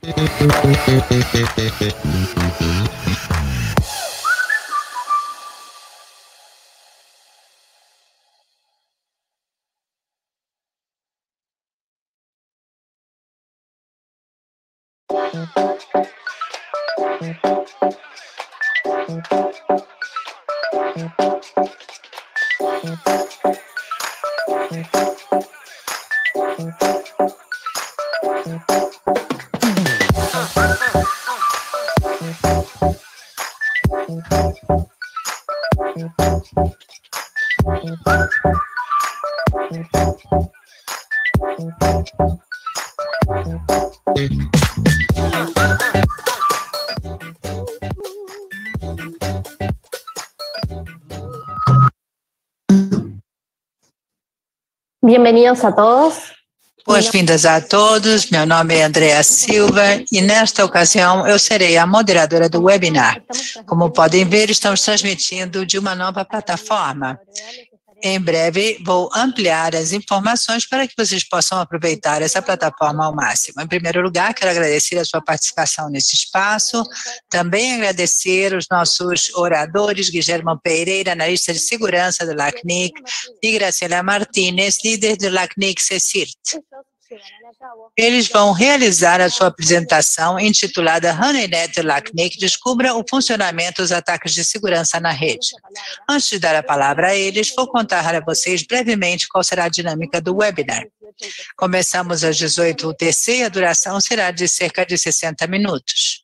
Bienvenidos a todos. Boas-vindas a todos, meu nome é Andrea Silva e nesta ocasião eu serei a moderadora do webinar. Como podem ver, estamos transmitindo de uma nova plataforma. Em breve vou ampliar as informações para que vocês possam aproveitar essa plataforma ao máximo. Em primeiro lugar, quero agradecer a sua participação nesse espaço, também agradecer os nossos oradores, Guilherme Pereira, analista de segurança do LACNIC, e Graciela Martínez, líder do LACNIC CECIRT. Eles vão realizar a sua apresentação intitulada HoneyNet LACNIC descubra o funcionamento dos ataques de segurança na rede. Antes de dar a palavra a eles, vou contar a vocês brevemente qual será a dinâmica do webinar. Começamos às 18 UTC e a duração será de cerca de 60 minutos.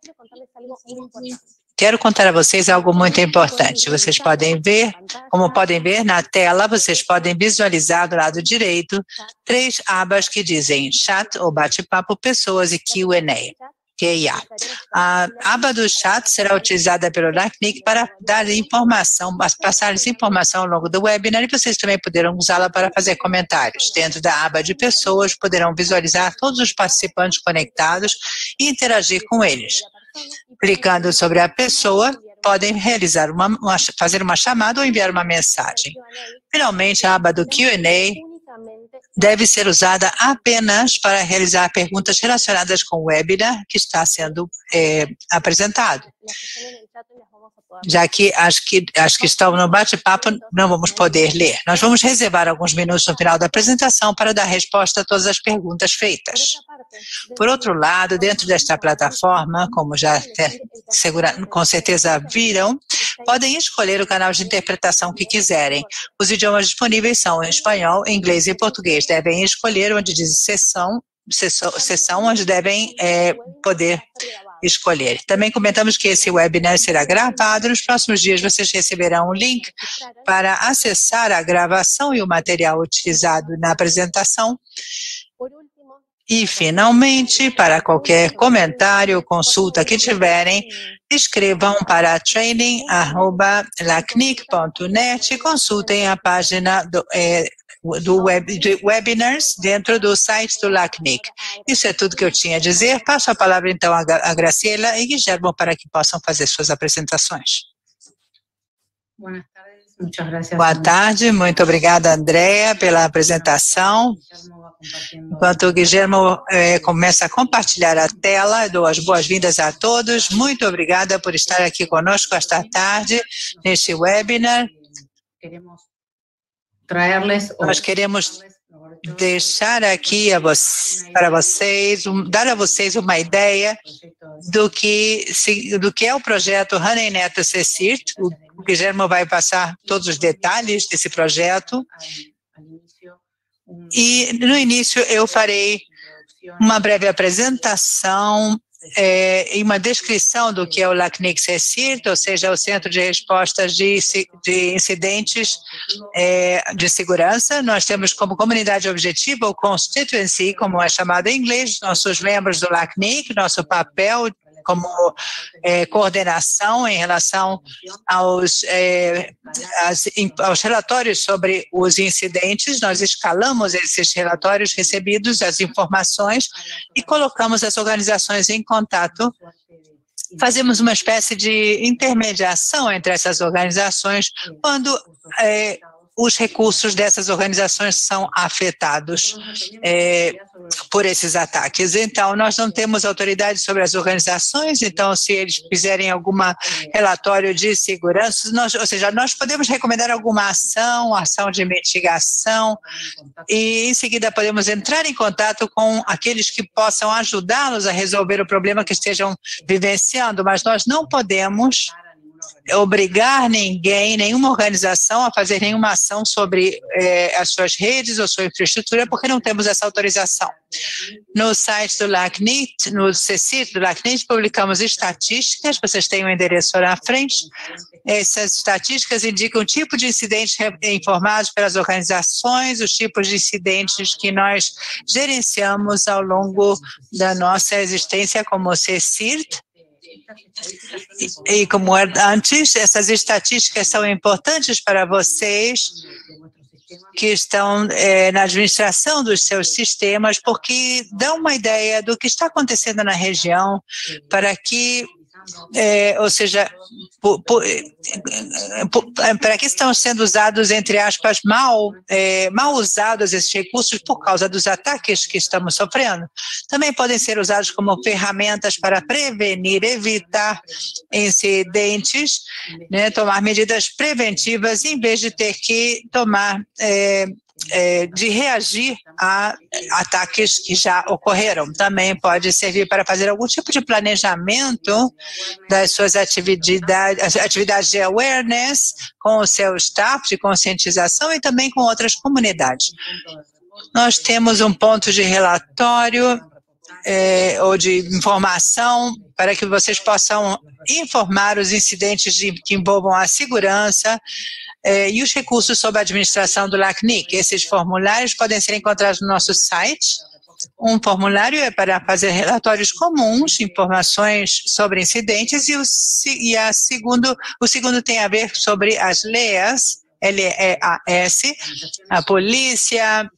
Quero contar a vocês algo muito importante. Vocês podem ver, como podem ver na tela, vocês podem visualizar do lado direito 3 abas que dizem chat ou bate-papo, pessoas e Q&A. A aba do chat será utilizada pelo LACNIC para dar informação, passar informação ao longo do webinar e vocês também poderão usá-la para fazer comentários. Dentro da aba de pessoas, poderão visualizar todos os participantes conectados e interagir com eles. Clicando sobre a pessoa, podem realizar fazer uma chamada ou enviar uma mensagem. Finalmente, a aba do Q&A deve ser usada apenas para realizar perguntas relacionadas com o webinar que está sendo apresentado. Já que as que estão no bate-papo não vamos poder ler. Nós vamos reservar alguns minutos no final da apresentação para dar resposta a todas as perguntas feitas. Por outro lado, dentro desta plataforma, como já com certeza viram, podem escolher o canal de interpretação que quiserem. Os idiomas disponíveis são em espanhol, inglês e português. Devem escolher onde diz sessão onde devem poder escolher. Também comentamos que esse webinar será gravado. Nos próximos dias vocês receberão um link para acessar a gravação e o material utilizado na apresentação. E, finalmente, para qualquer comentário ou consulta que tiverem, escrevam para training@lacnic.net e consultem a página de webinars dentro do site do LACNIC. Isso é tudo que eu tinha a dizer. Passo a palavra, então, a Graciela e Guilherme para que possam fazer suas apresentações. Boa tarde, muito obrigada, Andrea, pela apresentação. Enquanto o Guilherme começa a compartilhar a tela, dou as boas-vindas a todos. Muito obrigada por estar aqui conosco esta tarde, neste webinar. Nós queremos deixar aqui para vocês, dar a vocês uma ideia do que é o projeto HoneyNet CECIRT. O Guilherme vai passar todos os detalhes desse projeto. E, no início, eu farei uma breve apresentação e uma descrição do que é o LACNIC CECIRT, ou seja, o Centro de Respostas de Incidentes de Segurança. Nós temos como comunidade objetiva o Constituency, como é chamado em inglês, nossos membros do LACNIC, nosso papel como coordenação em relação aos relatórios sobre os incidentes. Nós escalamos esses relatórios recebidos, as informações, e colocamos as organizações em contato. Fazemos uma espécie de intermediação entre essas organizações quando os recursos dessas organizações são afetados por esses ataques. Então, nós não temos autoridade sobre as organizações, então, se eles fizerem algum relatório de segurança, ou seja, nós podemos recomendar alguma ação de mitigação, e em seguida podemos entrar em contato com aqueles que possam ajudá-los a resolver o problema que estejam vivenciando, mas nós não podemos obrigar ninguém, nenhuma organização a fazer nenhuma ação sobre as suas redes ou sua infraestrutura, porque não temos essa autorização. No site do LACNIC, no CCIT do LACNIC, publicamos estatísticas, vocês têm o endereço lá na frente. Essas estatísticas indicam o tipo de incidentes informados pelas organizações, os tipos de incidentes que nós gerenciamos ao longo da nossa existência como CCIT. E como antes, essas estatísticas são importantes para vocês que estão na administração dos seus sistemas, porque dão uma ideia do que está acontecendo na região, para que, ou seja, para que estão sendo usados, entre aspas, mal usados esses recursos por causa dos ataques que estamos sofrendo. Também podem ser usados como ferramentas para prevenir, evitar incidentes, né, tomar medidas preventivas, em vez de ter que tomar de reagir a ataques que já ocorreram. Também pode servir para fazer algum tipo de planejamento das suas atividades de awareness com o seu staff de conscientização e também com outras comunidades. Nós temos um ponto de relatório ou de informação para que vocês possam informar os incidentes que envolvam a segurança e os recursos sob a administração do LACNIC. Esses formulários podem ser encontrados no nosso site. Um formulário é para fazer relatórios comuns, informações sobre incidentes, e o segundo tem a ver sobre as LEAs, LEAS, a polícia,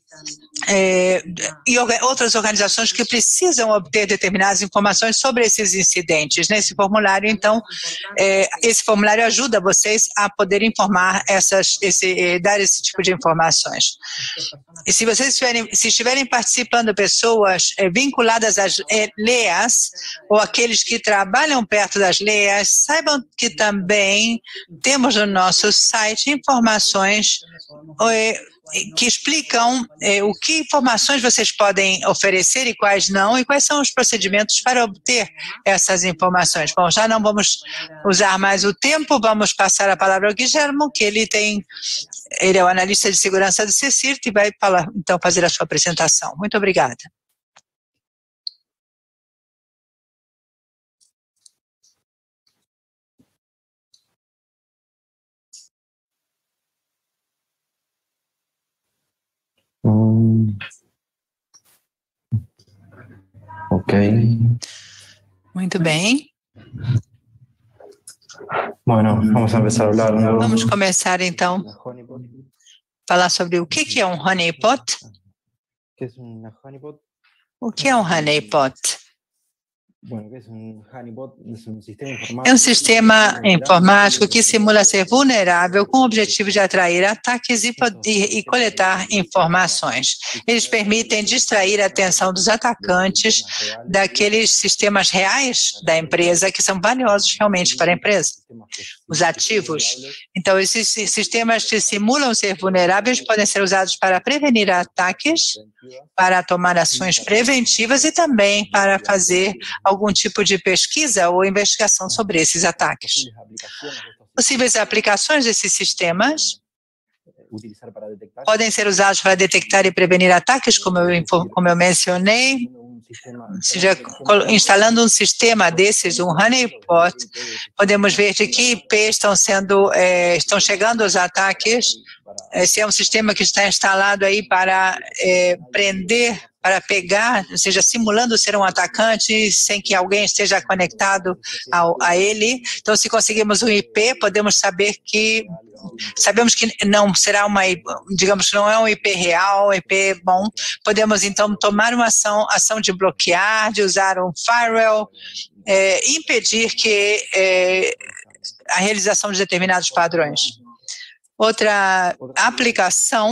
e outras organizações que precisam obter determinadas informações sobre esses incidentes. Nesse formulário, então, esse formulário ajuda vocês a poder informar dar esse tipo de informações. E se vocês estiverem participando pessoas vinculadas às LEAs, ou aqueles que trabalham perto das LEAs, saibam que também temos no nosso site informações que explicam que informações vocês podem oferecer e quais não, e quais são os procedimentos para obter essas informações. Bom, já não vamos usar mais o tempo, vamos passar a palavra ao Guilhermo, que ele é o analista de segurança do CCIRT e vai então fazer a sua apresentação. Muito obrigada. Ok. Muito bem. Bueno, vamos a empezar a hablar. Vamos começar, então, a falar sobre o que é um honeypot. O que é um honeypot? É um sistema informático que simula ser vulnerável com o objetivo de atrair ataques e coletar informações. Eles permitem distrair a atenção dos atacantes daqueles sistemas reais da empresa que são valiosos realmente para a empresa, os ativos. Então, esses sistemas que simulam ser vulneráveis podem ser usados para prevenir ataques, para tomar ações preventivas e também para fazer algum tipo de pesquisa ou investigação sobre esses ataques. Possíveis aplicações desses sistemas podem ser usados para detectar e prevenir ataques, como eu mencionei, seja, instalando um sistema desses, um honeypot, podemos ver de que IP estão chegando os ataques. Esse é um sistema que está instalado aí para prender, para pegar, ou seja, simulando ser um atacante sem que alguém esteja conectado a ele. Então, se conseguimos um IP, sabemos que não será digamos que não é um IP real, um IP bom. Podemos, então, tomar uma ação de bloquear, de usar um firewall, impedir que a realização de determinados padrões. Outra aplicação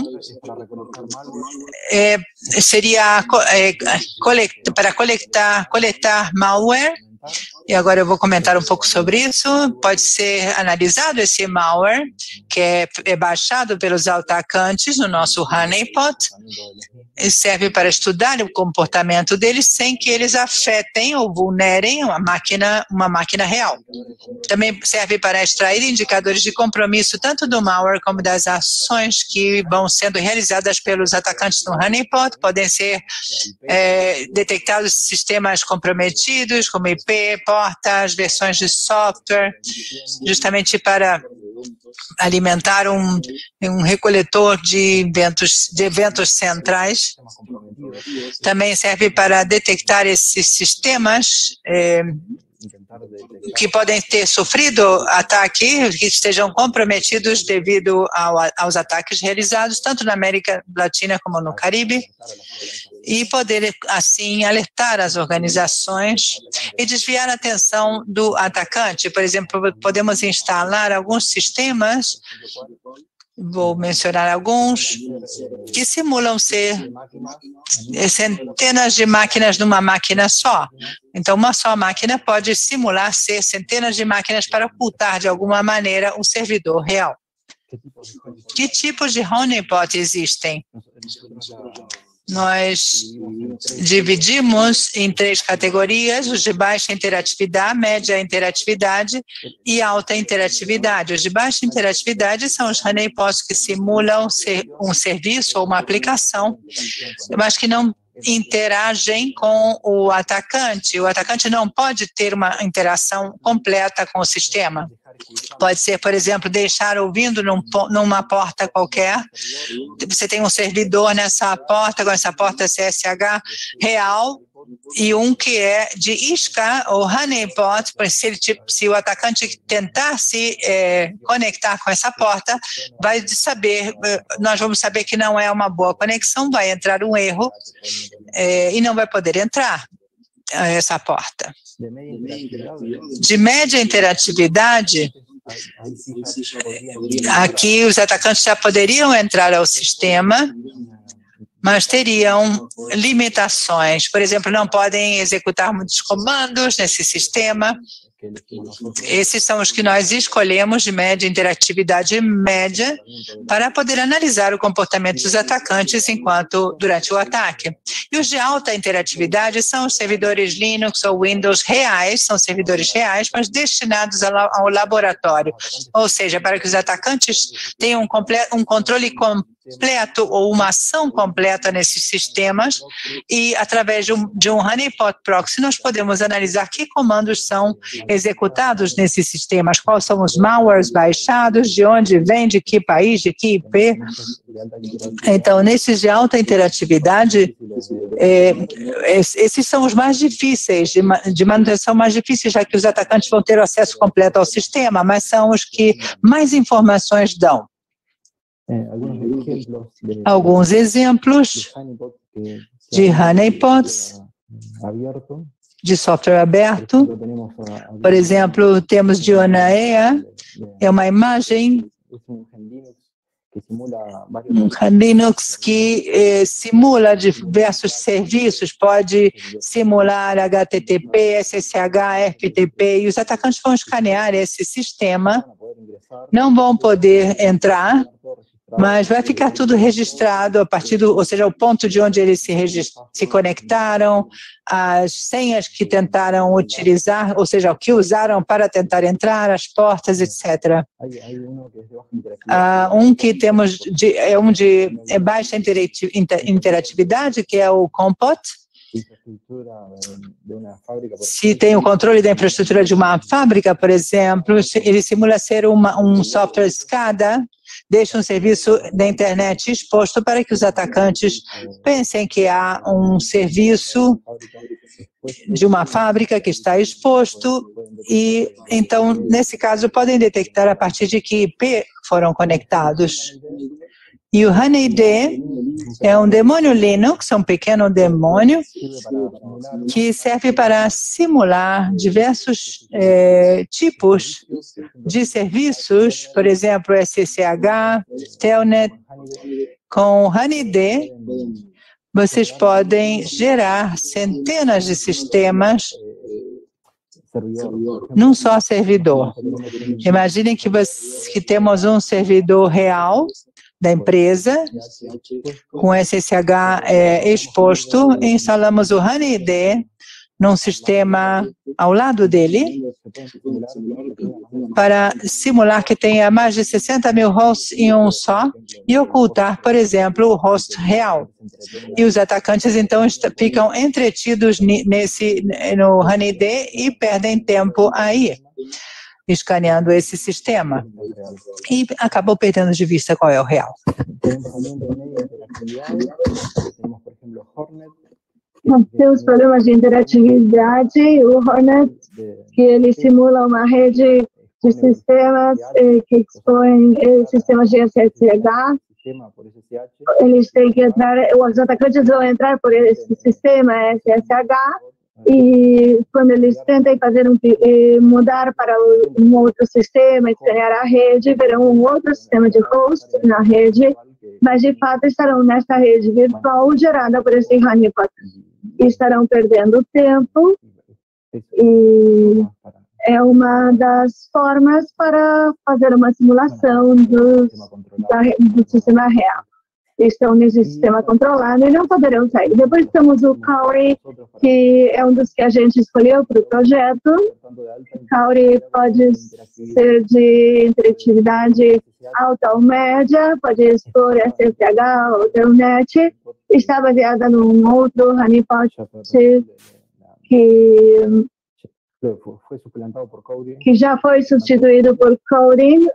seria para coletar malware. E agora eu vou comentar um pouco sobre isso. Pode ser analisado esse malware, que é baixado pelos atacantes no nosso honeypot, e serve para estudar o comportamento deles sem que eles afetem ou vulnerem uma máquina real. Também serve para extrair indicadores de compromisso tanto do malware como das ações que vão sendo realizadas pelos atacantes no honeypot. Podem ser detectados sistemas comprometidos, como IP, portas, versões de software, justamente para alimentar um recoletor de eventos centrais. Também serve para detectar esses sistemas que podem ter sofrido ataque, que estejam comprometidos devido aos ataques realizados, tanto na América Latina como no Caribe, e poder, assim, alertar as organizações e desviar a atenção do atacante. Por exemplo, podemos instalar alguns sistemas, vou mencionar alguns, que simulam ser centenas de máquinas numa máquina só. Então, uma só máquina pode simular ser centenas de máquinas para ocultar, de alguma maneira, um servidor real. Que tipos de honeypot existem? Nós dividimos em 3 categorias: os de baixa interatividade, média interatividade e alta interatividade. Os de baixa interatividade são os honeypots que simulam um serviço ou uma aplicação, mas que não interagem com o atacante. O atacante não pode ter uma interação completa com o sistema. Pode ser, por exemplo, deixar ouvindo numa porta qualquer. Você tem um servidor nessa porta, com essa porta CSH real, e um que é de isca ou honeypot. Se o atacante tentar se conectar com essa porta, nós vamos saber que não é uma boa conexão, vai entrar um erro e não vai poder entrar essa porta. De média interatividade, aqui os atacantes já poderiam entrar ao sistema, mas teriam limitações. Por exemplo, não podem executar muitos comandos nesse sistema. Esses são os que nós escolhemos de média interatividade média para poder analisar o comportamento dos atacantes durante o ataque. E os de alta interatividade são os servidores Linux ou Windows reais, são servidores reais, mas destinados ao laboratório, ou seja, para que os atacantes tenham um controle completo ou uma ação completa nesses sistemas, e através de um honeypot proxy nós podemos analisar que comandos são executados nesses sistemas, quais são os malwares baixados, de onde vem, de que país, de que IP. Então, nesses de alta interatividade, esses são os mais difíceis, de manutenção mais difíceis, já que os atacantes vão ter acesso completo ao sistema, mas são os que mais informações dão. Alguns exemplos de honeypots de software aberto. Por exemplo, temos de Onaea, é uma imagem, um Linux que simula diversos serviços, pode simular HTTP, SSH, FTP, e os atacantes vão escanear esse sistema, não vão poder entrar, mas vai ficar tudo registrado a partir ou seja, o ponto de onde eles se conectaram, as senhas que tentaram utilizar, ou seja, o que usaram para tentar entrar, as portas, etc. Um que temos é baixa interatividade, que é o Compot. Se tem o controle da infraestrutura de uma fábrica, por exemplo, ele simula ser um software SCADA, deixa um serviço da internet exposto para que os atacantes pensem que há um serviço de uma fábrica que está exposto e, então, nesse caso, podem detectar a partir de que IP foram conectados. E o Honeyday é um demônio Linux, um pequeno demônio que serve para simular diversos tipos de serviços, por exemplo, SSH, Telnet. Com o Honeyday, vocês podem gerar centenas de sistemas num só servidor. Imaginem que temos um servidor real da empresa, com SSH exposto, e instalamos o Honeyday num sistema ao lado dele, para simular que tenha mais de 60 mil hosts em um só, e ocultar, por exemplo, o host real. E os atacantes, então, ficam entretidos no Honeyday e perdem tempo aí, escaneando esse sistema. E acabam perdendo de vista qual é o real. Nós temos problemas de interatividade, o Hornet, que ele simula uma rede de sistemas que expõem sistemas de SSH. Eles têm que entrar, os atacantes vão entrar por esse sistema SSH, e quando eles tentem mudar para um outro sistema, escanear a rede, verão um outro sistema de host na rede, mas de fato estarão nesta rede virtual gerada por esse honeypot. Estarão perdendo tempo, e é uma das formas para fazer uma simulação do sistema real. Estão nesse sistema controlado e não poderão sair. Depois temos o Cowrie, que é um dos que a gente escolheu para o projeto. Cowrie pode ser de interatividade alta ou média, pode expor SSH ou Telnet. Está baseada num outro honeypot que já foi substituído por Coding,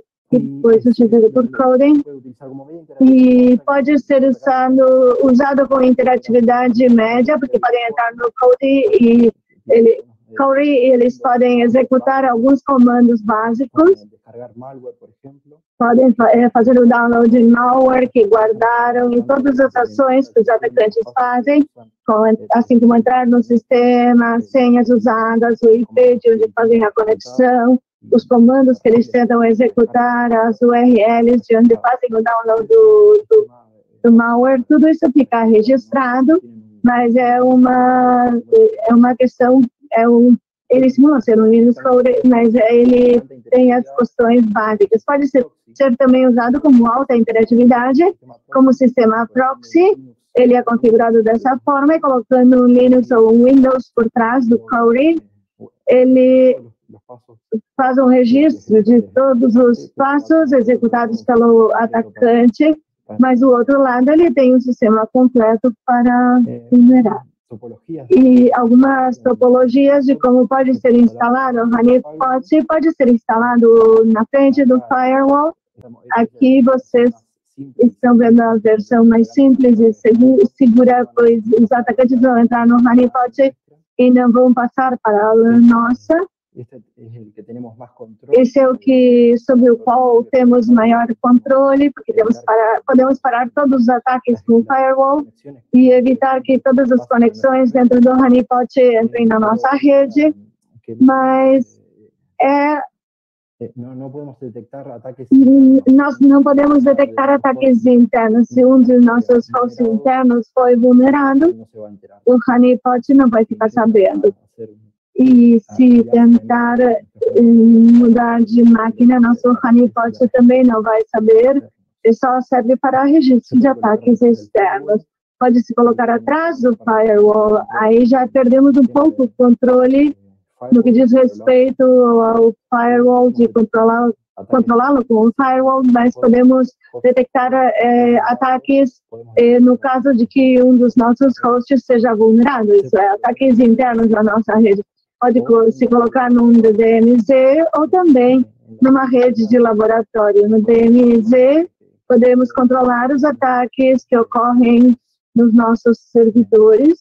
e pode ser usado com interatividade média, porque podem entrar no Coding e eles podem executar alguns comandos básicos, podem fazer o download de malware que guardaram e todas as ações que os atacantes fazem, assim como entrar no sistema, senhas usadas, o IP de onde fazem a conexão, os comandos que eles tentam executar, as URLs de onde fazem o download do malware, tudo isso fica registrado, mas é uma questão, ele simula ser um Linux Code, mas ele tem as questões básicas. Pode ser também usado como alta interatividade, como sistema proxy. Ele é configurado dessa forma, e colocando um Linux ou um Windows por trás do Code, ele faz um registro de todos os passos executados pelo atacante, mas do outro lado ele tem um sistema completo para vulnerar. E algumas topologias de como pode ser instalado o honeypot, pode ser instalado na frente do firewall. Aqui vocês estão vendo a versão mais simples e segura, pois os atacantes vão entrar no honeypot e não vão passar para a nossa. Esse é o que, sobre o qual temos maior controle, porque podemos parar todos os ataques com o firewall e evitar que todas as conexões dentro do honeypot entrem na nossa rede, mas nós não podemos detectar ataques internos. Se um dos nossos hosts internos foi vulnerado, o honeypot não vai ficar sabendo. E se tentar mudar de máquina, nosso honeypot também não vai saber. Ele só serve para registro de ataques externos. Pode se colocar atrás do firewall. Aí já perdemos um pouco o controle no que diz respeito ao firewall, de controlá-lo com o firewall, mas podemos detectar ataques no caso de que um dos nossos hosts seja vulnerado. Isso é, ataques internos da nossa rede. Pode se colocar num DMZ ou também numa rede de laboratório. No DMZ, podemos controlar os ataques que ocorrem nos nossos servidores.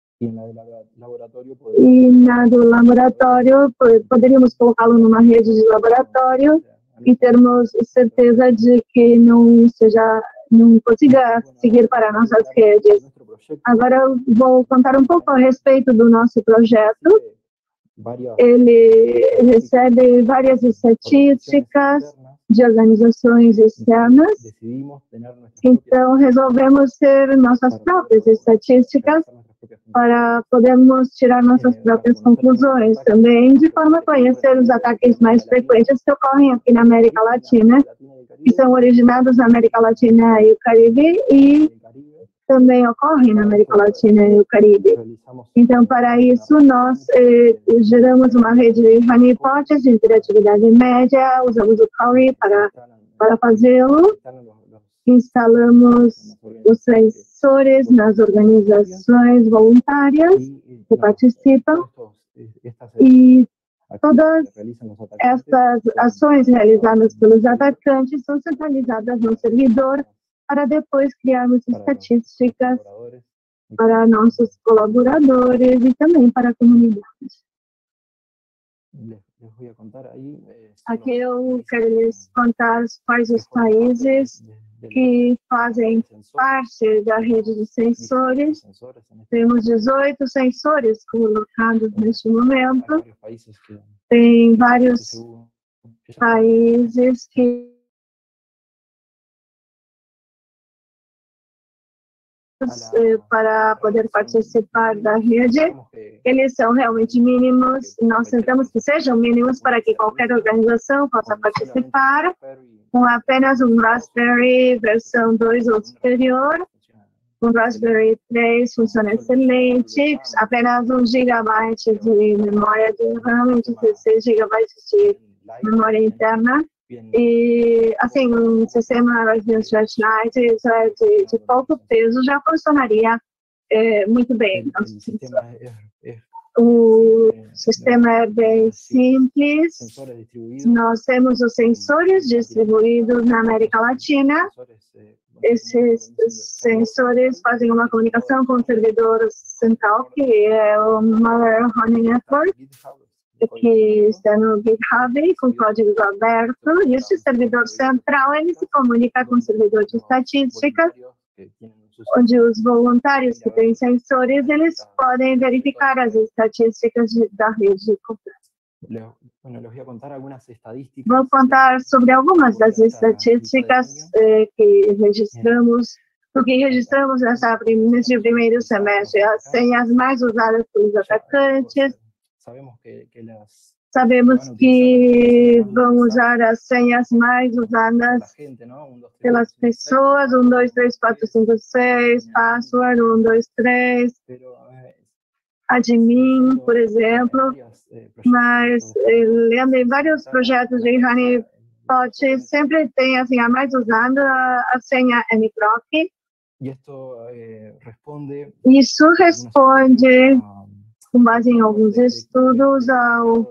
E na do laboratório, poderíamos colocá-lo numa rede de laboratório e termos certeza de que não consiga seguir para nossas redes. Agora eu vou contar um pouco a respeito do nosso projeto. Ele recebe várias estatísticas de organizações externas, então resolvemos ter nossas próprias estatísticas para podermos tirar nossas próprias conclusões também, de forma a conhecer os ataques mais frequentes que ocorrem aqui na América Latina, que são originados na América Latina e o Caribe, e também ocorrem na América Latina e o Caribe. Então, para isso, nós geramos uma rede de honeypots de interatividade média, usamos o Cowry para fazê-lo, instalamos os sensores nas organizações voluntárias que participam, e todas essas ações realizadas pelos atacantes são centralizadas no servidor para depois criarmos estatísticas para nossos colaboradores e também para a comunidade. Aqui eu quero lhes contar quais os países que fazem parte da rede de sensores. Temos 18 sensores colocados neste momento. Tem vários países que para poder participar da rede. Eles são realmente mínimos. Nós tentamos que sejam mínimos para que qualquer organização possa participar, com apenas um Raspberry versão 2 ou superior. Um Raspberry 3 funciona excelente, apenas 1 GB de memória de RAM e 16 GB de memória interna. E, assim, um sistema Raspberry Light de pouco peso já funcionaria muito bem. O sistema é bem simples. Nós temos os sensores distribuídos na América Latina. Esses sensores fazem uma comunicação com o servidor central, que é o Malware Honey Network, que está no GitHub com código aberto, e esse servidor central ele se comunica com o servidor de estatísticas, onde os voluntários que têm sensores, eles podem verificar as estatísticas da rede completa. Vou contar sobre algumas das estatísticas que registramos, nesse primeiro semestre, as senhas mais usadas pelos atacantes. Sabemos que vão usar as senhas mais usadas pelas pessoas, 1, 2, 3, 4, 5, 6, password, 1, 2, 3, admin, por exemplo, mas lendo em vários projetos de honeypot, sempre tem assim, a mais usada, a senha mproc. Isso responde, com base em alguns estudos, ao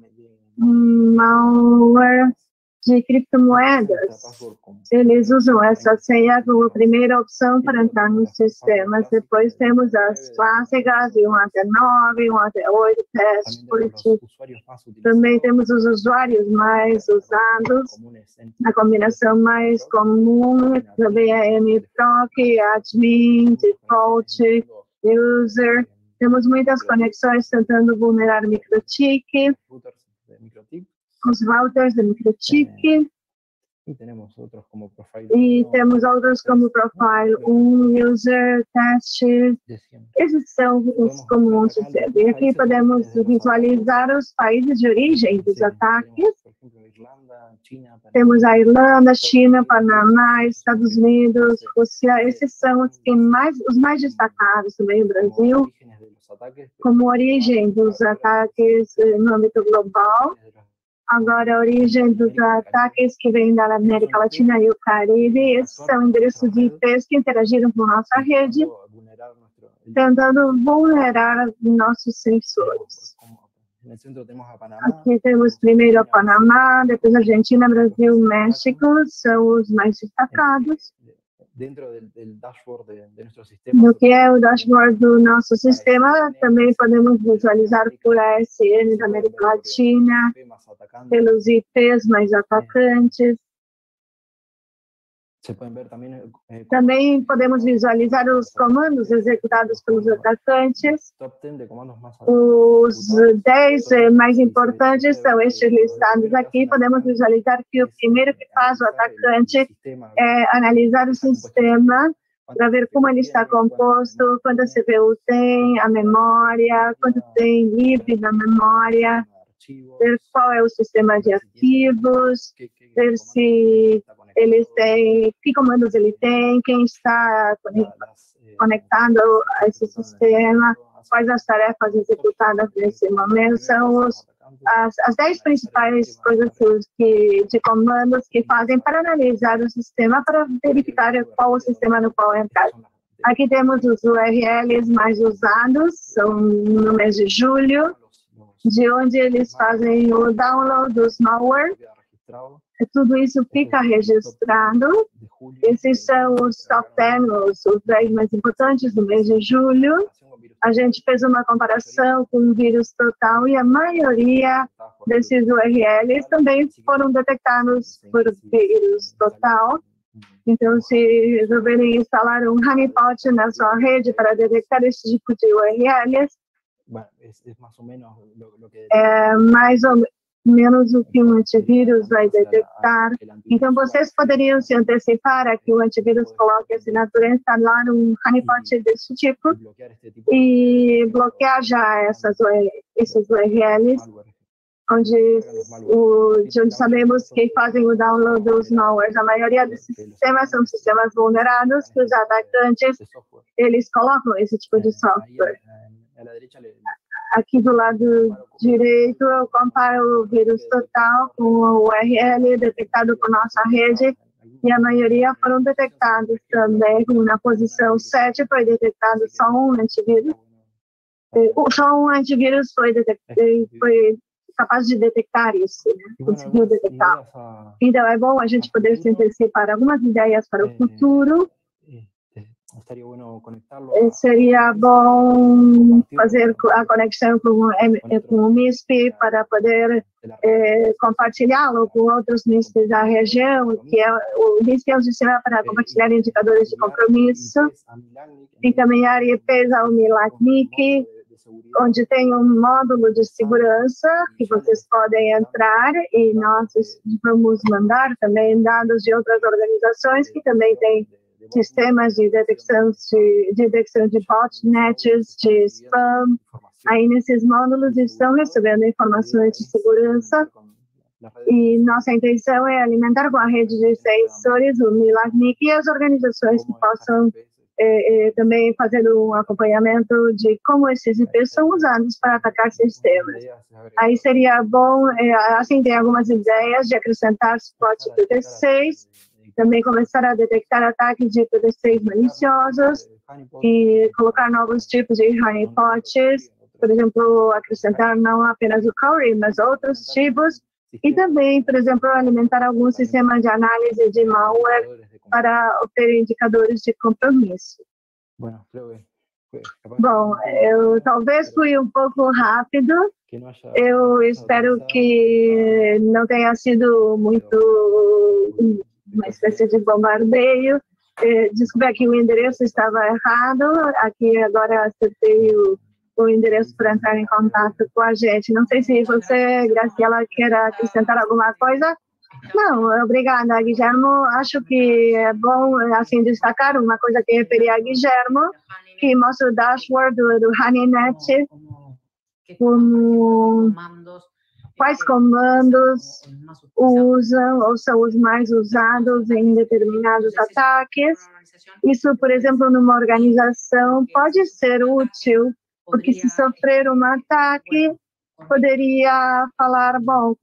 malware de criptomoedas. Eles usam essa senha como primeira opção para entrar nos sistemas. Depois temos as clássicas, de 1 até 9, 1 até 8, passport. Também temos os usuários mais usados. A combinação mais comum também é mproc, admin, default, user. Temos muitas conexões tentando vulnerar microtik, os routers de microtik, e temos outros como Profile 1, User, Test. Esses são os comuns de sempre. E aqui podemos visualizar os países de origem dos ataques. Temos a Irlanda, China, Panamá, Estados Unidos, Rússia. Esses são os mais destacados, também o Brasil, como origem dos ataques no âmbito global. Agora, a origem dos ataques que vêm da América Latina e o Caribe, esses são endereços de IPs que interagiram com nossa rede, tentando vulnerar nossos sensores. Aqui temos primeiro a Panamá, depois a Argentina, Brasil, México, são os mais destacados. No que é o dashboard do nosso sistema, também podemos visualizar por ASN da América Latina, pelos IPs mais atacantes. Também podemos visualizar os comandos executados pelos atacantes. Os 10 mais importantes são estes listados aqui. Podemos visualizar que o primeiro que faz o atacante é analisar o sistema para ver como ele está composto, quanta CPU tem, a memória, quanto tem livre na memória, ver qual é o sistema de arquivos, ver se eles têm, que comandos ele tem, quem está conectado a esse sistema, quais as tarefas executadas nesse momento. São as 10 principais coisas de comandos que fazem para analisar o sistema, para verificar qual o sistema no qual entrar. Aqui temos os URLs mais usados, são no mês de julho, de onde eles fazem o download dos malware. Tudo isso fica registrado. Esses são os top 10, os 10 mais importantes do mês de julho. A gente fez uma comparação com o vírus total e a maioria desses URLs também foram detectados por vírus total. Então, se resolverem instalar um honeypot na sua rede para detectar esse tipo de URLs, é mais ou menos o que um antivírus vai detectar. Então, vocês poderiam se antecipar a que o antivírus coloque a assinatura e instalar um honeypot desse tipo e bloquear já esses URLs, de onde sabemos que fazem o download dos malwares. A maioria desses sistemas são sistemas vulneráveis que os atacantes, eles colocam esse tipo de software. Aqui do lado direito, eu comparo o vírus total com o URL detectado por nossa rede, e a maioria foram detectados também. Na posição 7 foi detectado só um antivírus. Só um antivírus foi capaz de detectar isso, né? Conseguiu detectar. Então, é bom a gente poder se antecipar algumas ideias para o futuro. Seria bom fazer a conexão com o MISP para poder compartilhá-lo com outros MISPs da região, que o MISP é um sistema para compartilhar indicadores de compromisso. Tem também a IPs ao Milacnic, onde tem um módulo de segurança que vocês podem entrar, e nós vamos mandar também dados de outras organizações que também têm sistemas de detecção de botnets, de spam. Aí nesses módulos estão recebendo informações de segurança, e nossa intenção é alimentar com a rede de sensores, o Milacnic, e as organizações que possam também fazer um acompanhamento de como esses IPs são usados para atacar sistemas. Aí seria bom, assim, tem algumas ideias de acrescentar suporte IPv6, também começar a detectar ataques de IPv6 maliciosos e colocar novos tipos de honeypots, por exemplo, acrescentar não apenas o Cowrie, mas outros tipos, e também, por exemplo, alimentar algum sistema de análise de malware para obter indicadores de compromisso. Bom, eu talvez fui um pouco rápido. Eu espero que não tenha sido muito uma espécie de bombardeio. Descobri que o endereço estava errado. Aqui agora acertei o endereço para entrar em contato com a gente. Não sei se você, Graciela, quer acrescentar alguma coisa. Não, obrigada, Guilhermo. Acho que é bom, assim, destacar uma coisa que referi a Guilhermo, que mostra o dashboard do HoneyNet, quais comandos usam ou são os mais usados em determinados ataques. Isso, por exemplo, numa organização pode ser útil, porque se sofrer um ataque, poderia falar, bom,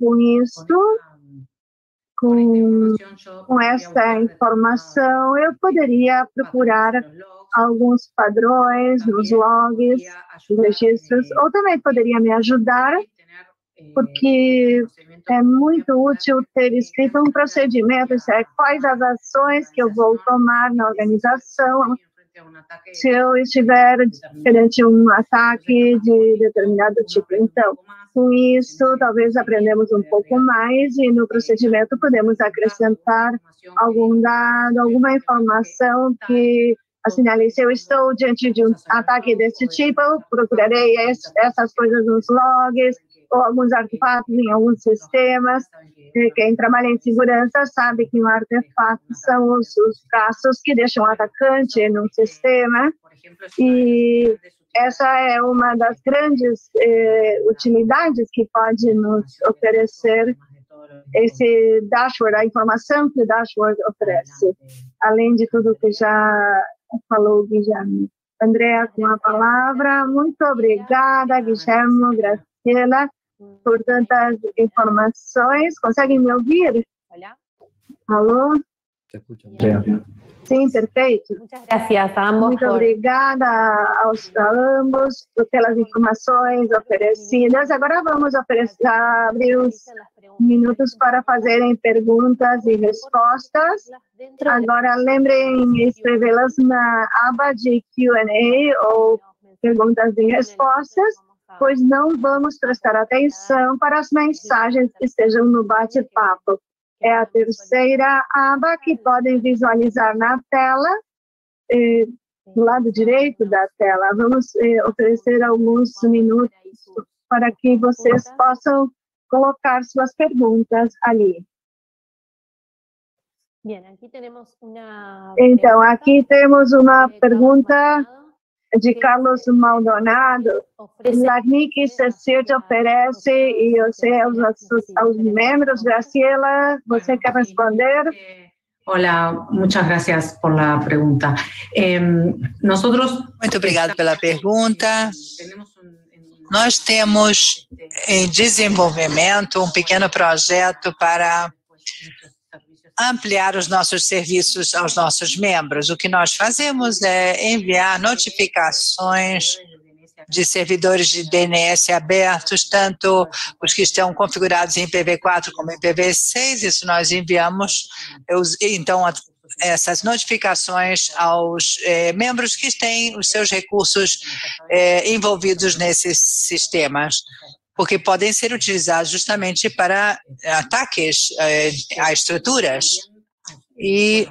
com essa informação, eu poderia procurar alguns padrões nos logs, nos registros, ou também poderia me ajudar, porque é muito útil ter escrito um procedimento, quais as ações que eu vou tomar na organização se eu estiver perante um ataque de determinado tipo. Então, com isso, talvez aprendemos um pouco mais e no procedimento podemos acrescentar algum dado, alguma informação que assinale, se eu estou diante de um ataque desse tipo, eu procurarei essas coisas nos logs ou alguns artefatos em alguns sistemas. Quem trabalha em segurança sabe que um artefato são os traços que deixam o atacante num sistema, e essa é uma das grandes utilidades que pode nos oferecer esse dashboard, a informação que o dashboard oferece, além de tudo que já falou o Guilherme. Andréa, com a palavra. Muito obrigada, Guilherme, Graciela, por tantas informações. Conseguem me ouvir? Alô? Sim, perfeito. Muito obrigada a ambos pelas informações oferecidas. Agora vamos abrir uns minutos para fazerem perguntas e respostas. Agora lembrem de escrevê-las na aba de Q&A ou perguntas e respostas, pois não vamos prestar atenção para as mensagens que estejam no bate-papo. É a terceira aba que podem visualizar na tela, do lado direito da tela. Vamos oferecer alguns minutos para que vocês possam colocar suas perguntas ali. Então, aqui temos uma pergunta de Carlos Maldonado. LACNIC CECIRT oferece IoC aos membros. Graciela, você quer responder? Hola, muchas gracias por la pregunta. Muito obrigado pela pergunta. Nós temos em desenvolvimento um pequeno projeto para ampliar os nossos serviços aos nossos membros. O que nós fazemos é enviar notificações de servidores de DNS abertos, tanto os que estão configurados em IPv4 como em IPv6. Isso nós enviamos, então, essas notificações aos membros que têm os seus recursos envolvidos nesses sistemas, porque podem ser utilizados justamente para ataques a estruturas. E,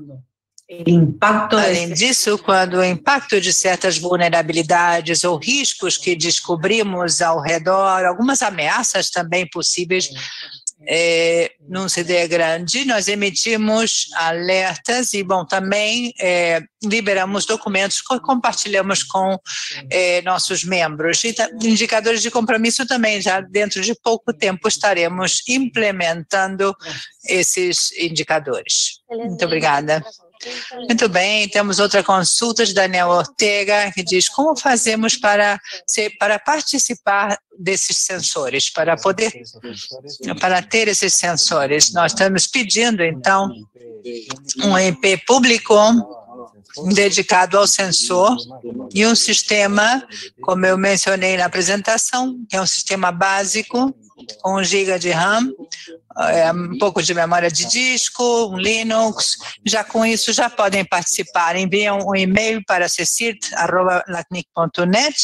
além disso, quando o impacto de certas vulnerabilidades ou riscos que descobrimos ao redor, algumas ameaças também possíveis, num CD grande, nós emitimos alertas e, bom, também liberamos documentos que compartilhamos com nossos membros. E indicadores de compromisso também, já dentro de pouco tempo estaremos implementando esses indicadores. Muito obrigada. Muito bem, temos outra consulta de Daniel Ortega, que diz: como fazemos para participar desses sensores, para ter esses sensores? Nós estamos pedindo, então, um IP público dedicado ao sensor e um sistema, como eu mencionei na apresentação, que é um sistema básico, com 1 GB de RAM, um pouco de memória de disco, um Linux. Já com isso já podem participar. Enviam um e-mail para cecirt@lacnic.net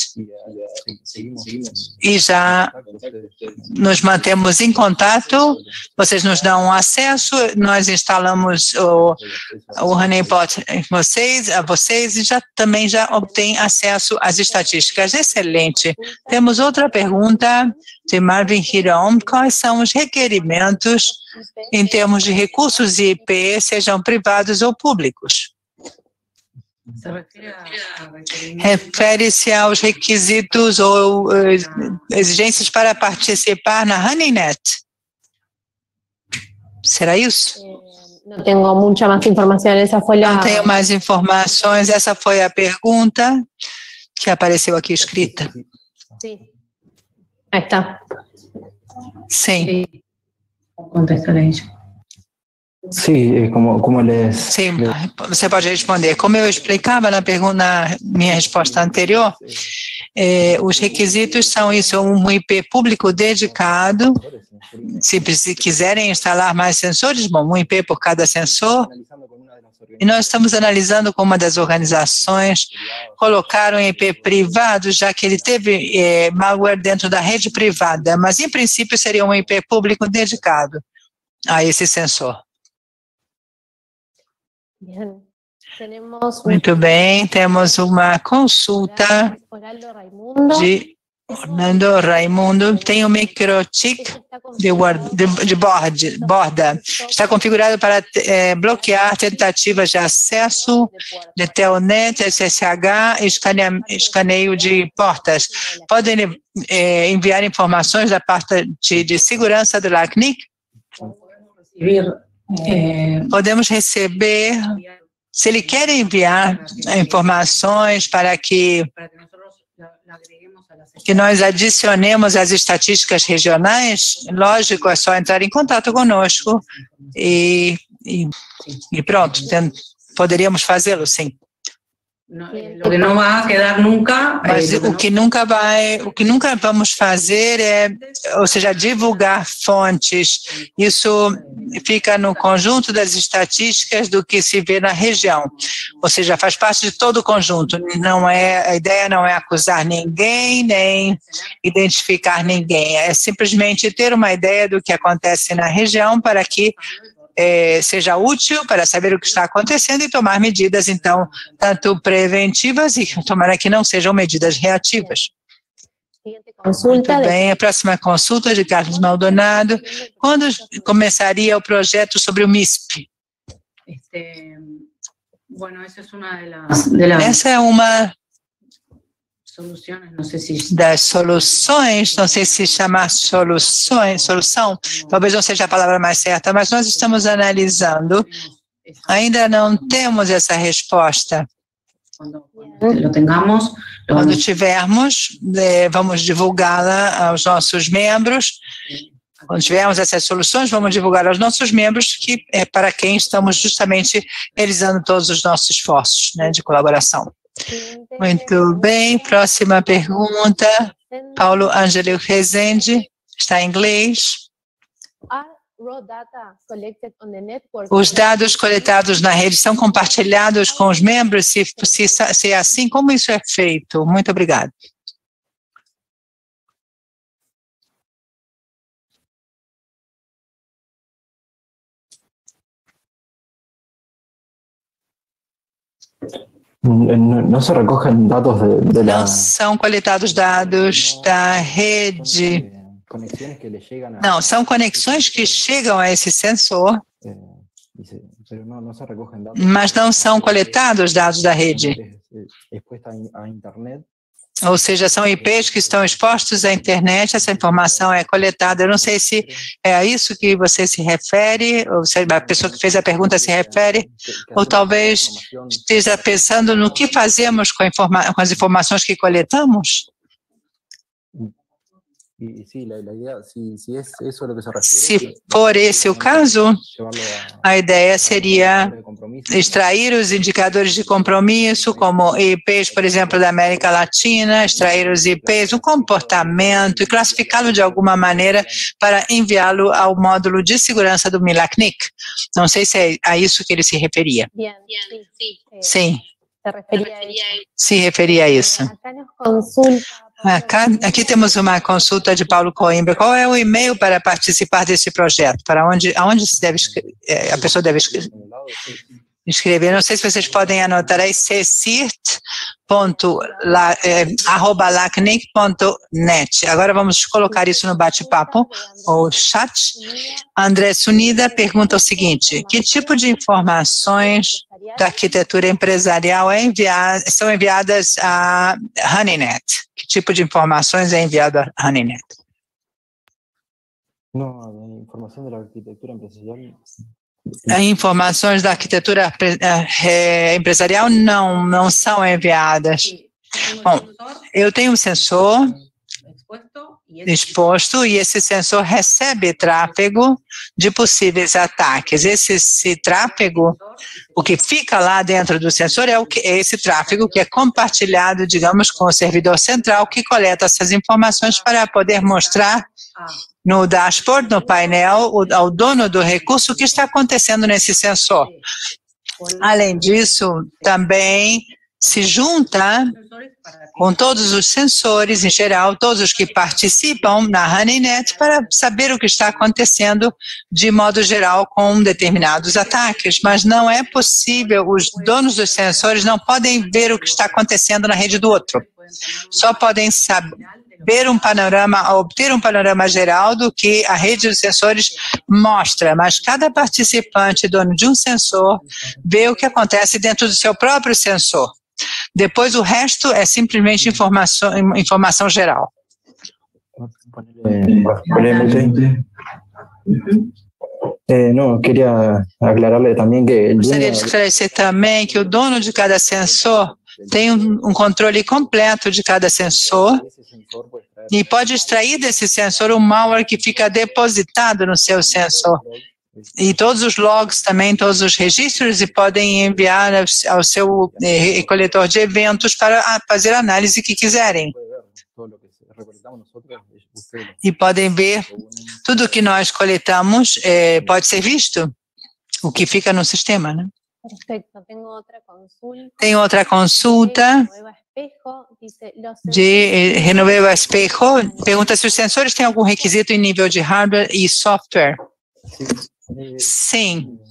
e já nos mantemos em contato. Vocês nos dão acesso, nós instalamos o honeypot a vocês e também já obtêm acesso às estatísticas. Excelente. Temos outra pergunta de Marvin Hirom: quais são os requerimentos em termos de recursos IP, sejam privados ou públicos? Refere-se aos requisitos ou exigências para participar na HoneyNet. Será isso? Não tenho muita mais informação. Não tenho mais informações. Essa foi a pergunta que apareceu aqui escrita. Sim. Aí está. Sim. Sim, como les... Sim, você pode responder. Como eu explicava na minha resposta anterior, os requisitos são isso: um IP público dedicado. Se quiserem instalar mais sensores, bom, um IP por cada sensor. E nós estamos analisando com uma das organizações colocar um IP privado, já que ele teve malware dentro da rede privada, mas em princípio seria um IP público dedicado a esse sensor. Muito bem, temos uma consulta de Orlando Raimundo. Tem um microchip de borda. Está configurado para bloquear tentativas de acesso de Telnet, SSH e escaneio de portas. Podem enviar informações da parte de segurança do LACNIC? Podemos receber, se ele quer enviar informações para que nós adicionemos as estatísticas regionais, lógico, é só entrar em contato conosco e pronto, poderíamos fazê-lo, sim. Lo que não vai quedar nunca. Mas o que nunca vamos fazer é, ou seja, divulgar fontes. Isso fica no conjunto das estatísticas do que se vê na região. Ou seja, faz parte de todo o conjunto. A ideia não é acusar ninguém, nem identificar ninguém. É simplesmente ter uma ideia do que acontece na região para que seja útil para saber o que está acontecendo e tomar medidas, então, tanto preventivas e tomara que não sejam medidas reativas. Muito bem, a próxima consulta de Carlos Maldonado. Quando começaria o projeto sobre o MISP? Essa é uma das soluções, não sei se chamar solução, talvez não seja a palavra mais certa, mas nós estamos analisando, ainda não temos essa resposta. Quando tivermos, vamos divulgá-la aos nossos membros. Quando tivermos essas soluções, vamos divulgar aos nossos membros, que é para quem estamos justamente realizando todos os nossos esforços, né, de colaboração. Muito bem, próxima pergunta. Paulo Ângelo Rezende, está em inglês. Os dados coletados na rede são compartilhados com os membros? Se é assim, como isso é feito? Muito obrigado. Não se recogen dados Não são coletados dados da rede. Não, são conexões que chegam a esse sensor, mas não são coletados dados da rede. Ou seja, são IPs que estão expostos à internet, essa informação é coletada. Eu não sei se é a isso que você se refere, ou se a pessoa que fez a pergunta se refere, ou talvez esteja pensando no que fazemos com as informações que coletamos. Se for esse o caso, a ideia seria extrair os indicadores de compromisso, como IPs, por exemplo, da América Latina, extrair os IPs, o comportamento e classificá-lo de alguma maneira para enviá-lo ao módulo de segurança do MILACNIC. Não sei se é a isso que ele se referia. Sim. Se referia a isso. Aqui temos uma consulta de Paulo Coimbra. Qual é o e-mail para participar desse projeto? Aonde se deve a pessoa deve escrever? Não sei se vocês podem anotar aí, cecirt.lacnic.net. Agora vamos colocar isso no bate-papo, ou chat. André Sunida pergunta o seguinte: que tipo de informações da arquitetura empresarial são enviadas a Honeynet? Que tipo de informações é enviado a Honeynet? Informações da arquitetura empresarial não são enviadas. Bom, eu tenho um sensor exposto e esse sensor recebe tráfego de possíveis ataques. Esse tráfego, o que fica lá dentro do sensor é esse tráfego que é compartilhado, digamos, com o servidor central que coleta essas informações para poder mostrar no dashboard, no painel, ao dono do recurso o que está acontecendo nesse sensor. Além disso, também se junta com todos os sensores, em geral, todos os que participam na HoneyNet, para saber o que está acontecendo de modo geral com determinados ataques. Mas não é possível, os donos dos sensores não podem ver o que está acontecendo na rede do outro. Só podem saber obter um panorama geral do que a rede dos sensores mostra, mas cada participante, dono de um sensor, vê o que acontece dentro do seu próprio sensor. Depois, o resto é simplesmente informação geral. No, queria aclararle também que... Gostaria de esclarecer também que o dono de cada sensor tem um controle completo de cada sensor e pode extrair desse sensor um malware que fica depositado no seu sensor. E todos os logs também, todos os registros, e podem enviar ao seu coletor de eventos para fazer a análise que quiserem. E podem ver tudo o que nós coletamos, pode ser visto, o que fica no sistema, né? Perfecto. Tengo otra consulta. Tem outra consulta de Renoveva Espejo. Pergunta se os sensores têm algum requisito em nível de hardware e software. Sim.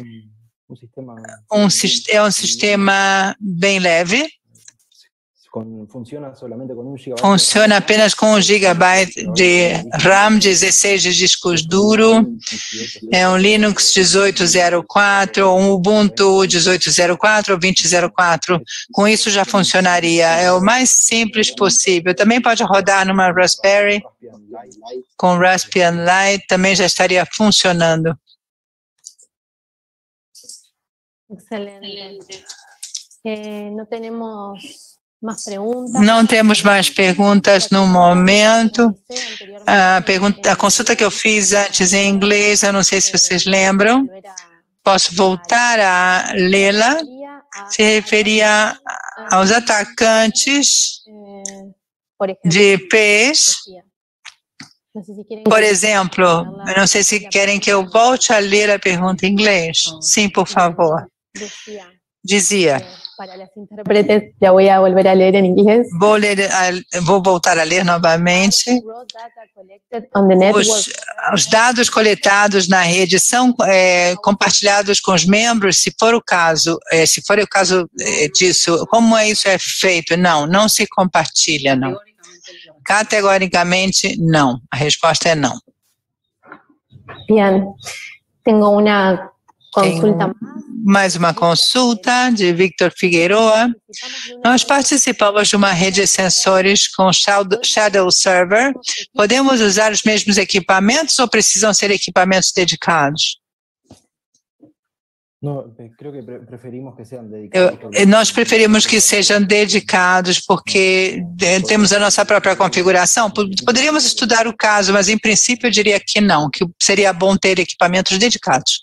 É um sistema bem leve. Funciona apenas com 1 GB de RAM, 16 de discos duro. É um Linux 18.04, um Ubuntu 18.04 ou 20.04. Com isso já funcionaria. É o mais simples possível. Também pode rodar numa Raspberry. Com Raspbian Lite também já estaria funcionando. Excelente. Não temos mais perguntas no momento. A consulta que eu fiz antes em inglês, eu não sei se vocês lembram. Posso voltar a lê-la? Se referia aos atacantes de IPs. Por exemplo, eu não sei se querem que eu volte a ler a pergunta em inglês. Sim, por favor. Dizia. Para las intérpretes, ya voy a volver a leer en inglés. Vou voltar a ler novamente. Os dados coletados na rede são compartilhados com os membros, se for o caso disso. Como isso é feito? Não se compartilha, não. Categoricamente, não. A resposta é não. Bien. Tengo uma consulta mais uma consulta de Victor Figueroa. Nós participamos de uma rede de sensores com Shadow Server. Podemos usar os mesmos equipamentos ou precisam ser equipamentos dedicados? Nós preferimos que sejam dedicados porque temos a nossa própria configuração. Poderíamos estudar o caso, mas em princípio eu diria que não, que seria bom ter equipamentos dedicados.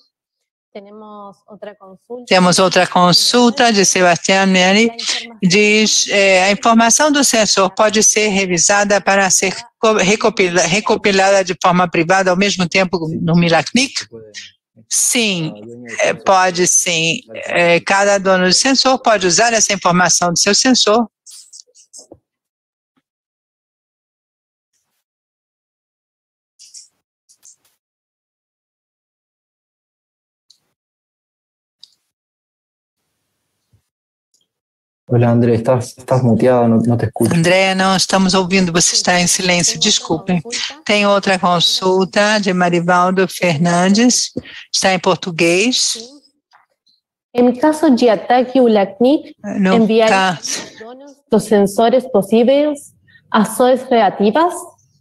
Temos outra consulta de Sebastião Neri. Diz, a informação do sensor pode ser revisada para ser recopilada de forma privada ao mesmo tempo no Milacnic? Sim, pode sim. Cada dono de sensor pode usar essa informação do seu sensor. Olá, André, estás muteado, não te escuto. André, não estamos ouvindo, você está em silêncio, desculpe. Tem outra consulta de Marivaldo Fernandes, está em português. Em caso de ataque, o LACNIC enviaria os sensores possíveis ações reativas?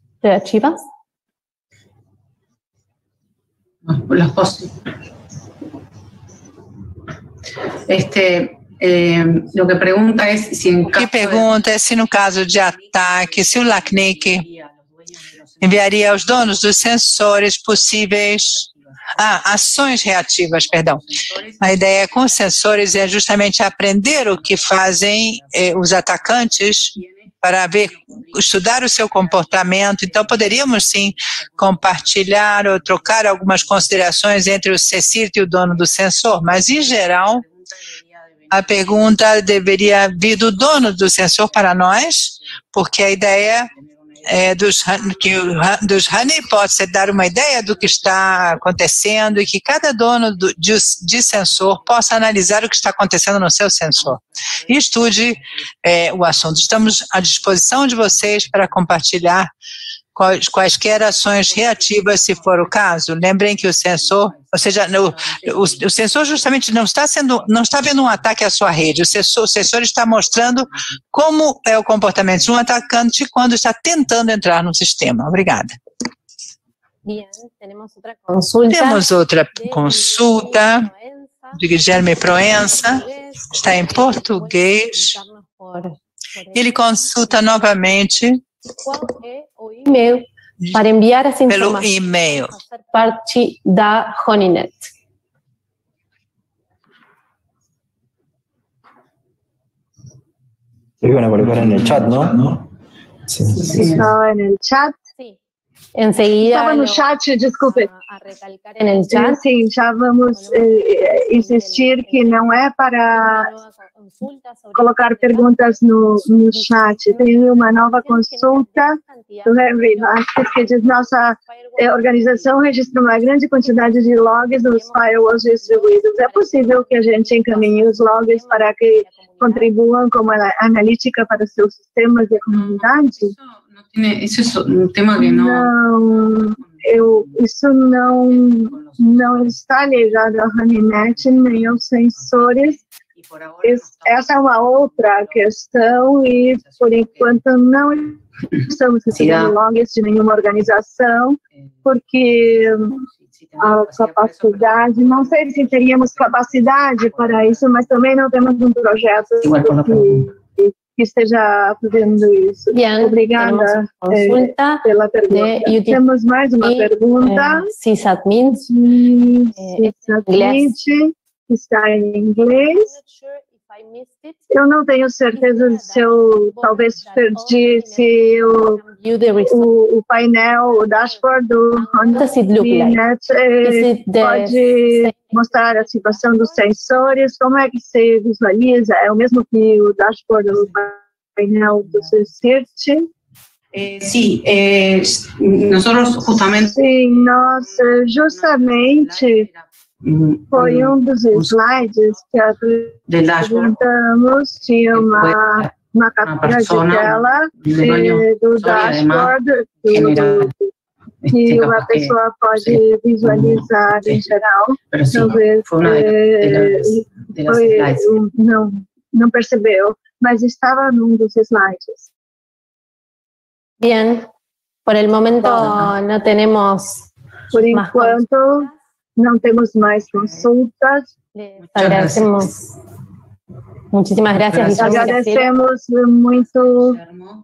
Lo que pergunta é se no caso de ataque, se o LACNIC enviaria aos donos dos sensores possíveis ações reativas, perdão. A ideia com os sensores é justamente aprender o que fazem os atacantes para estudar o seu comportamento. Então, poderíamos sim compartilhar ou trocar algumas considerações entre o CSIRT e o dono do sensor, mas em geral, a pergunta deveria vir do dono do sensor para nós, porque a ideia dos honey pode ser dar uma ideia do que está acontecendo e que cada dono de sensor possa analisar o que está acontecendo no seu sensor. E estude o assunto. Estamos à disposição de vocês para compartilhar quaisquer ações reativas, se for o caso. Lembrem que o sensor, ou seja, o sensor justamente não está vendo um ataque à sua rede. O sensor está mostrando como é o comportamento de um atacante quando está tentando entrar no sistema. Obrigada. Temos outra consulta de Guilherme Proença, está em português. Ele consulta novamente para enviar as pelo informações e-mail. para fazer parte da Honeynet. Se iban a colocar en el chat, ¿no? Sí. Estaba en el chat. Sí. Enseguida Estava no chat, desculpe. a recalcar en el chat. Sim, já vamos insistir que não é para colocar perguntas no chat. Tem uma nova consulta do Henry Vasquez que diz: nossa organização registra uma grande quantidade de logs nos firewalls distribuídos. É possível que a gente encaminhe os logs para que contribuam como analítica para seus sistemas de comunidade? Isso é um tema que não... Isso não está ligado ao Honeynet nem aos sensores. Essa é uma outra questão e, por enquanto, não estamos recebendo logs de nenhuma organização, porque a capacidade, não sei se teríamos capacidade para isso, mas também não temos um projeto que esteja fazendo isso. Bien, obrigada pela pergunta. Temos mais uma pergunta. Sysadmin. Sysadmin, que está em inglês. Eu não tenho certeza se eu talvez perdi o painel, o dashboard do Honeynet. Pode mostrar a situação dos sensores, como é que se visualiza? É o mesmo que o dashboard do painel do CSIRT? Sí, nosotros justamente... Sim, nós justamente foi dos slides que apresentamos, tinha uma captura de tela do dashboard que uma pessoa pode visualizar em geral. Talvez não percebeu, mas estava num dos slides. Bien, por el momento no tenemos. Por enquanto, não temos mais consultas. Agradecemos. Muchísimas gracias. Agradecemos muito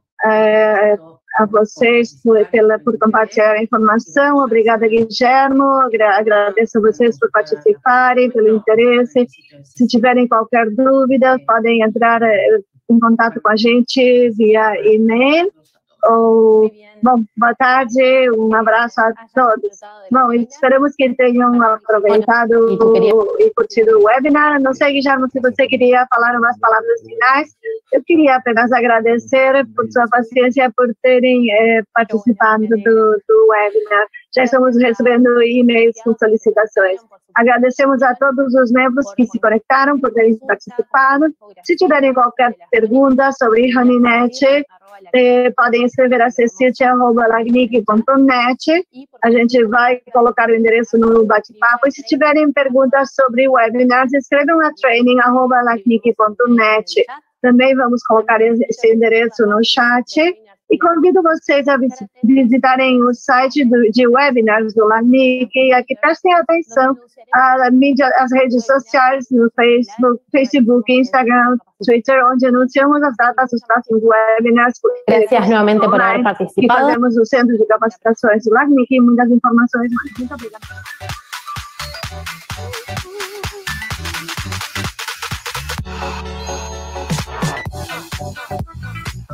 a vocês por compartilhar a informação. Obrigada, Guilhermo. Agradeço a vocês por participarem, pelo interesse. Se tiverem qualquer dúvida, podem entrar em contato com a gente via e-mail. Bom, boa tarde, um abraço a todos. Bom, esperamos que tenham aproveitado e curtido o webinar. Não sei, Guilherme, se você queria falar umas palavras finais. Eu queria apenas agradecer por sua paciência, por terem participado do webinar. Já estamos recebendo e-mails com solicitações. Agradecemos a todos os membros que se conectaram por terem participado. Se tiverem qualquer pergunta sobre Honeynet, podem escrever a cecilia@lagnic.net. A gente vai colocar o endereço no bate-papo. E se tiverem perguntas sobre webinars, escrevam a training@lagnic.net. Também vamos colocar esse endereço no chat. E convido vocês a visitarem o site de webinars do LACNIC e aqui prestem atenção às redes sociais, no Facebook, Instagram, Twitter, onde anunciamos as datas dos próximos webinars. Gracias nuevamente por haber participado. E fazemos o Centro de Capacitações do LACNIC e muitas informações mais. Muito obrigada.